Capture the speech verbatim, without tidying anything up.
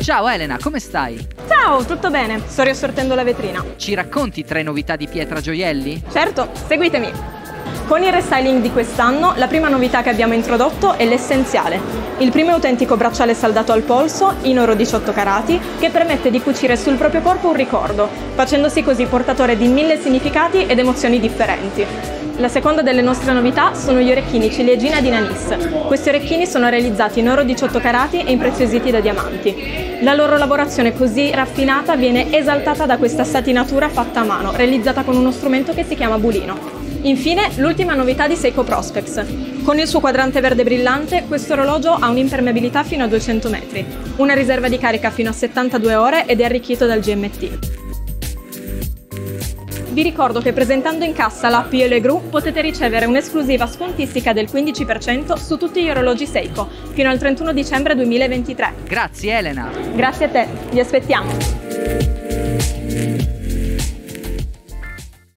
Ciao Elena, come stai? Ciao, tutto bene? Sto riassortendo la vetrina. Ci racconti tre novità di Pietra Gioielli? Certo, seguitemi! Con il restyling di quest'anno, la prima novità che abbiamo introdotto è l'essenziale. Il primo autentico bracciale saldato al polso, in oro diciotto carati, che permette di cucire sul proprio corpo un ricordo, facendosi così portatore di mille significati ed emozioni differenti. La seconda delle nostre novità sono gli orecchini ciliegina di Nanis. Questi orecchini sono realizzati in oro diciotto carati e impreziositi da diamanti. La loro lavorazione così raffinata viene esaltata da questa satinatura fatta a mano, realizzata con uno strumento che si chiama bulino. Infine, l'ultima novità di Seiko Prospex. Con il suo quadrante verde brillante, questo orologio ha un'impermeabilità fino a duecento metri, una riserva di carica fino a settantadue ore ed è arricchito dal G M T. Vi ricordo che presentando in cassa l'app Yellow Gru potete ricevere un'esclusiva scontistica del quindici per cento su tutti gli orologi Seiko, fino al trentuno dicembre duemilaventitré. Grazie Elena! Grazie a te, vi aspettiamo!